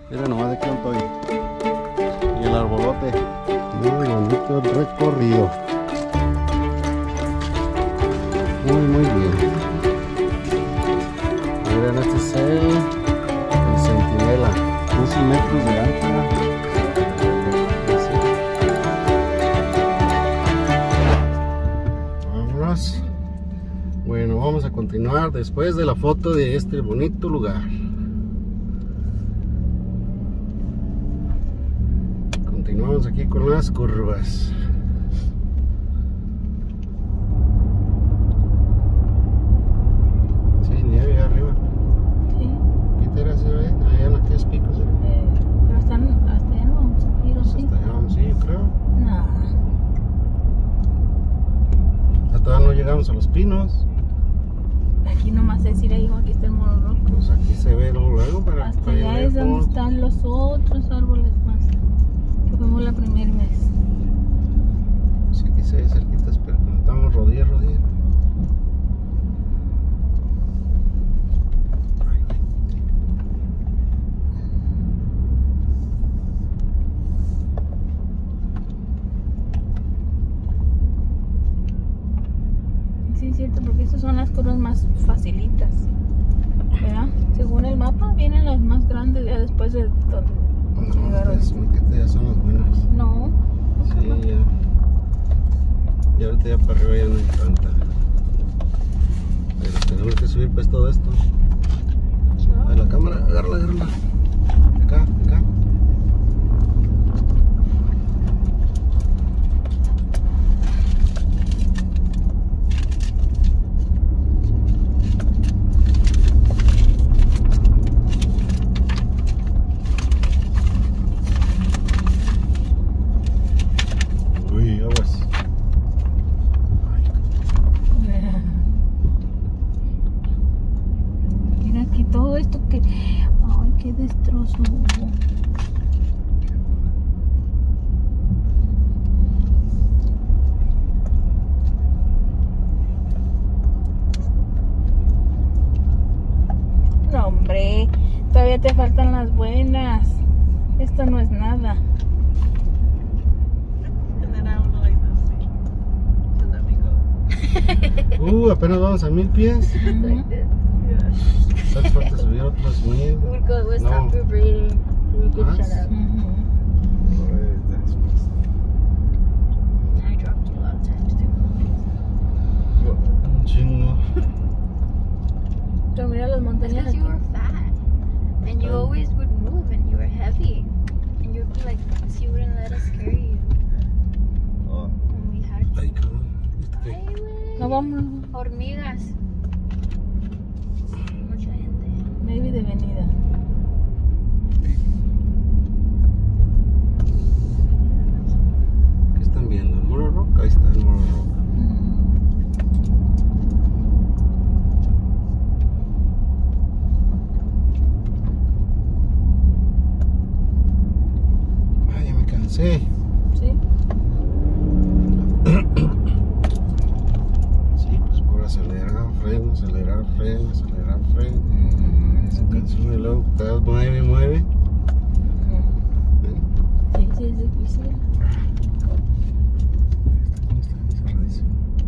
Mira nomás de qué estoy. Y el arbolote. Muy bonito recorrido. Muy bien. Miren, este es el centinela. 12 metros de altura. Vámonos. Bueno, vamos a continuar después de la foto de este bonito lugar. Continuamos aquí con las curvas. Sí, nieve arriba. Sí. ¿Qué te se ve? Allá en aquellos picos. Pero hasta allá no vamos a ir, ¿o sí? Hasta allá vamos, sí, yo creo. No. Todavía no llegamos a los pinos. Aquí nomás es ir ahí, aquí está el Morro Rock. Pues aquí se ve luego para Hasta allá es donde están los otros árboles más. Que fuimos la primera vez. Sí, aquí se ve cerquitas, pero como estamos rodilla. Sí, es cierto, porque estas son las curvas más facilitas. ¿Verdad? Según el mapa, vienen las más grandes ya después de donde llegaron. No, ya son las buenas. No. Sí, ya. Y ahorita ya para arriba ya no hay tanta. Pero tenemos que subir pues todo esto. A la cámara, agárrala. Acá. Uy, aguas. Mira aquí todo esto que... Ay, qué destrozo hubo. No, hombre, todavía te faltan las buenas. Esto no es nada. Apenas vamos a 1000 pies. Hace falta subir otros 1000. We'll No. stop reading. We could Más. shut up. I dropped you a lot of times too. Un chingo. Pero mira las montañas Because aquí. you were fat. And you always would move and you were heavy. And you'd be like, she wouldn't let us carry you. When we had Ay, cabrón. ¿Este Ay, qué? güey. No vamos, Hormigas. Mucha gente. maybe de venida. ¿Qué están viendo? ¿El Morro Rock? Ahí está el Morro Rock. Ay, ya me cansé. ¿Sí? Sí, pues por acelerar, freno. Se cansó y luego te das mueve. Sí, sí, es difícil. ¿Cómo está? Cerradísimo.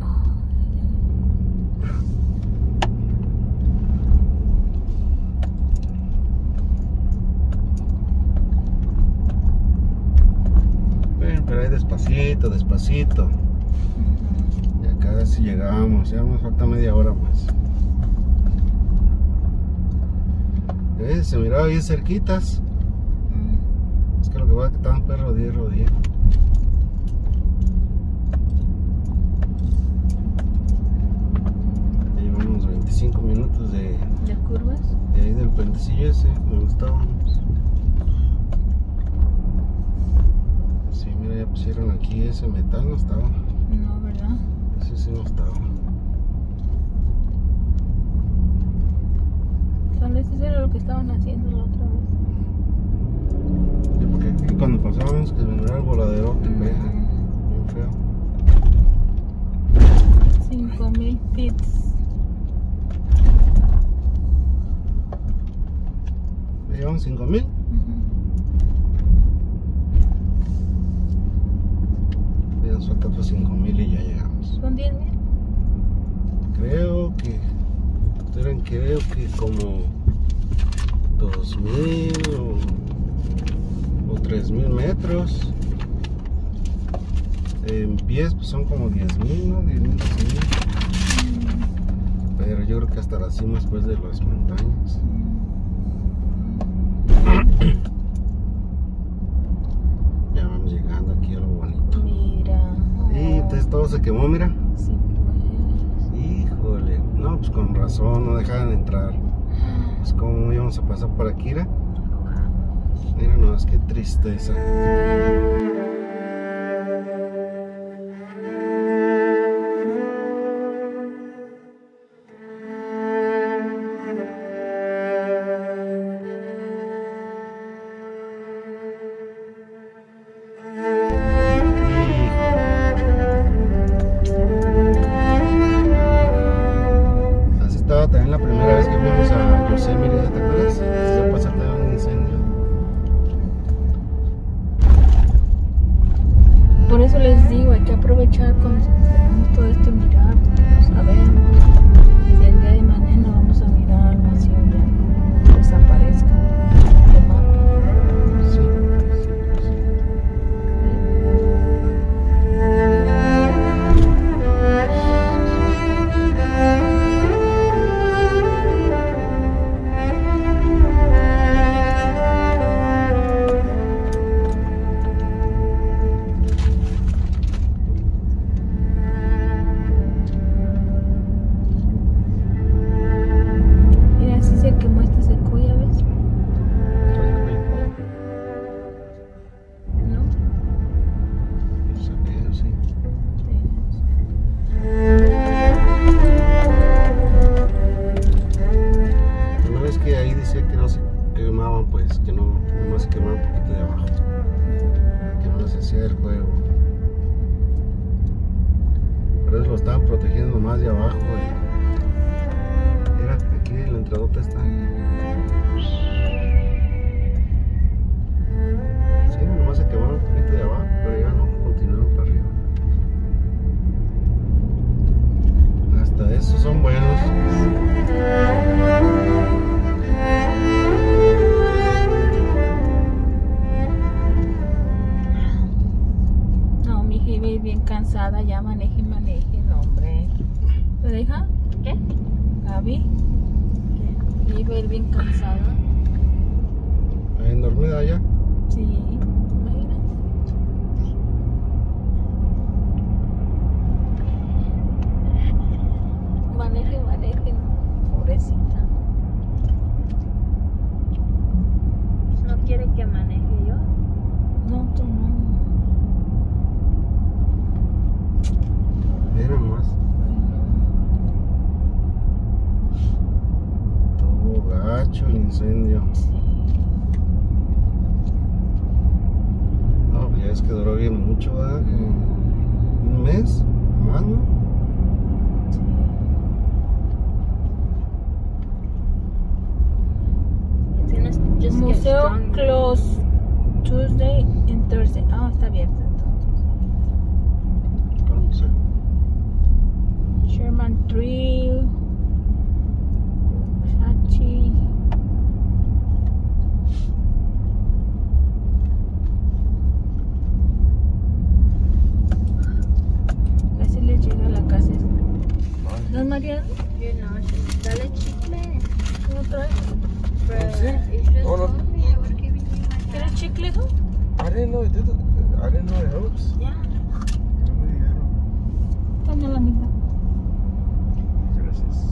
Bueno, pero ahí despacito. Ya casi llegamos, ya nos falta media hora más. Se miraba bien cerquitas. Es que lo que va es que estaban pues rodilla. Ya llevamos 25 minutos de curvas? ahí del puentecillo ese, donde estábamos. Sí, mira, ya pusieron aquí ese metal, no estaba. No, ¿verdad? Ese sí no estaba. Tal vez eso era lo que estaban haciendo la otra vez. Sí, porque aquí cuando pasábamos que venía el voladero que pega, bien feo. 5000 pits. ¿Ya llevamos 5000? Ya nos falta otros 5,000 y ya llegamos. ¿Son 10,000? Creo que como 2,000 o 3,000 metros. En pies pues son como 10,000, ¿no? 10,000, 12,000. Pero yo creo que hasta la cima después de las montañas. Ya vamos llegando aquí a lo bonito. Mira. Y entonces todo se quemó, mira. Sí, pues. Híjole, no, pues con razón, no dejaban entrar. Pues como íbamos a pasar por aquí, mira. Mira nomás, qué tristeza. También la primera vez que fuimos a Yosemite, ¿te acuerdas? Se pasó también un incendio. Por eso les digo, hay que aprovechar cuando tenemos todo esto y mirar, porque no sabemos si el día de mañana vamos a mirar algo así o ya desaparezca el mapa. Sí, pues que no, nomás se quemaba un poquito de abajo, que no les hacía el juego, pero ellos lo estaban protegiendo más de abajo. Mira, aquí la entradota está. Sí, nomás se quemaron un poquito de abajo, pero ya no continuaron para arriba. Hasta esos son buenos. Bien cansada, ya maneje, no, hombre. ¿Te deja? ¿Qué? Gaby. ¿Qué? Iba a ir bien cansada. ¿En dormida ya? Sí, imagínate. Maneje, pobrecita. ¿No quiere que maneje yo? No, tú no. Mira nomás. Todo gacho el incendio. No, pues ya es que duró bien mucho, ¿verdad? Como un mes, más, ¿no? Museo close Tuesday and Thursday. Ah, está abierto entonces. ¿Cuál museo? Sherman Tree, Sachi. Casi les llega a la casa. ¿No, Mariana? Yo no, dale chicle. ¿Cómo traes? Oh, no. ¿Quieres chicle, tú? I didn't know it did it. I didn't know it helps. Yeah. No me dijeron. Toma la mitad. Gracias.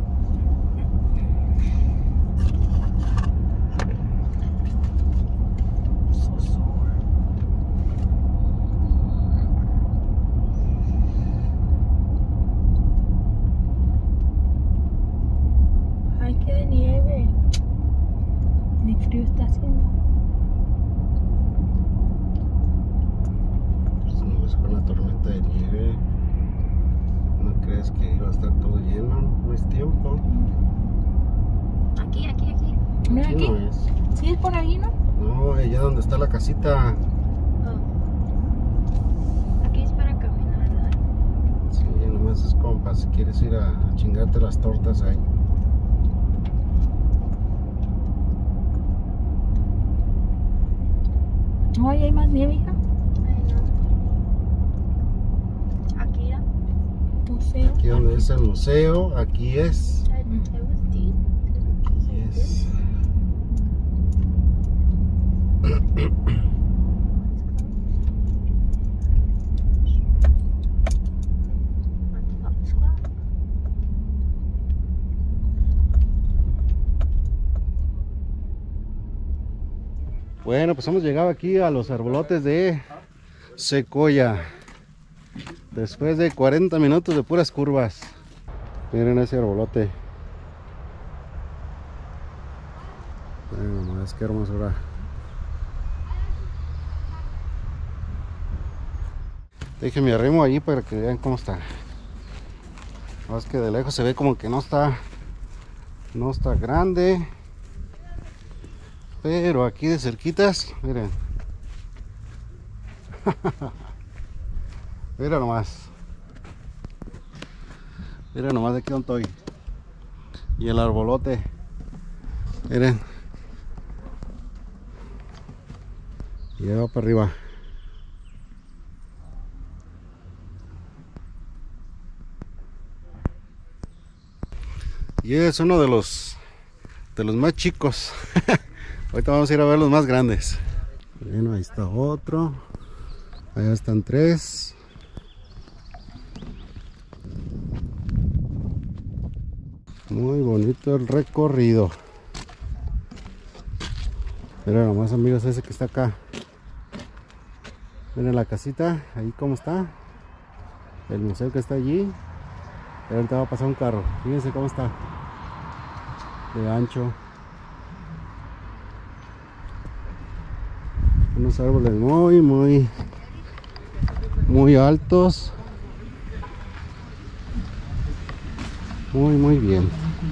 Ay, que de nieve. Ni frío está haciendo. Pues no es con la tormenta de nieve. ¿No crees que iba a estar todo lleno? No es tiempo. Aquí. Mira aquí. No es. Sí, es por ahí, ¿no? allá donde está la casita. Oh. Aquí es para caminar, ¿verdad? Sí, nomás es como para si quieres ir a chingarte las tortas ahí. Ay, hay más nieve, hija. Ay, no. Aquí era. Museo. Aquí donde es el museo, aquí es. It was deep. Aquí es. Bueno, pues hemos llegado aquí a los arbolotes de Sequoia. Después de 40 minutos de puras curvas. Miren ese arbolote. Miren nomás, qué hermosura. Déjenme arrimo allí para que vean cómo está. Más que de lejos se ve como que no está grande. Pero aquí de cerquitas, miren. Mira nomás. Mira nomás de aquí donde estoy. Y el arbolote. Miren. Y ya va para arriba. Y es uno de los más chicos. Ahorita vamos a ir a ver los más grandes. Bueno, ahí está otro. Allá están 3. Muy bonito el recorrido. Miren nomás, amigos, ese que está acá. Miren la casita, ahí cómo está. El museo que está allí. Y ahorita va a pasar un carro. Fíjense cómo está. De ancho. Unos árboles muy altos. Muy bien.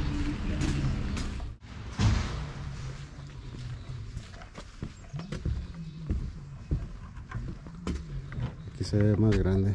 Aquí se ve más grande.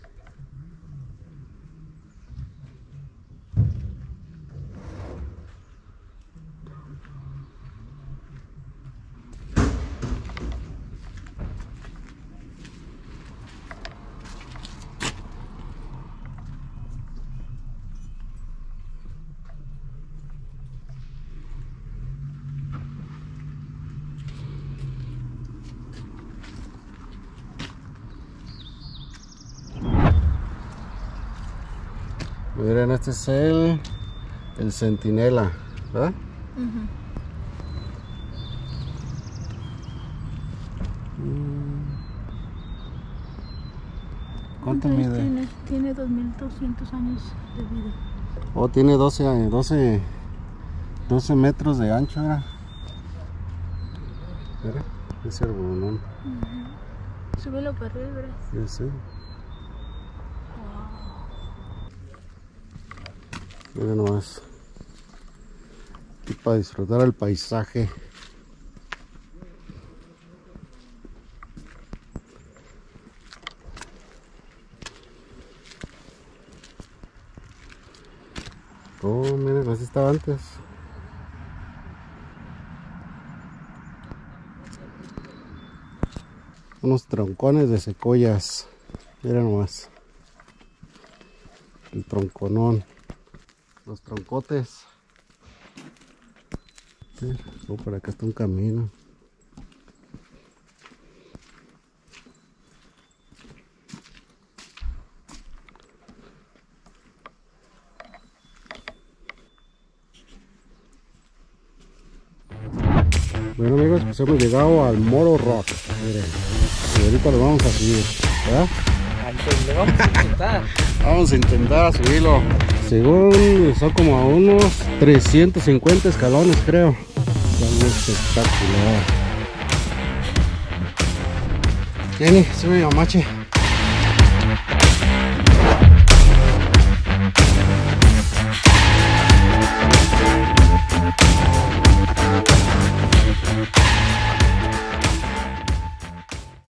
Miren, este es el centinela, ¿verdad? ¿Cuánto mide? Tiene 2200 años de vida. Oh, tiene 12 metros de ancho, ¿verdad? Mira, ese arbolón. Súbelo para arriba, ¿verdad? Ya sé. Miren nomás. Aquí para disfrutar el paisaje. Oh, miren, así estaba antes. Unos troncones de secoyas. Miren nomás. El tronconón. Los troncotes. Sí. Oh, por acá está un camino. Bueno, amigos, pues hemos llegado al Moro Rock. Miren, y ahorita lo vamos a subir, ¿verdad? Lo vamos a intentar. Vamos a intentar subirlo. Según son como a unos 350 escalones, creo. Está muy espectacular. Jenny, sube, mamache.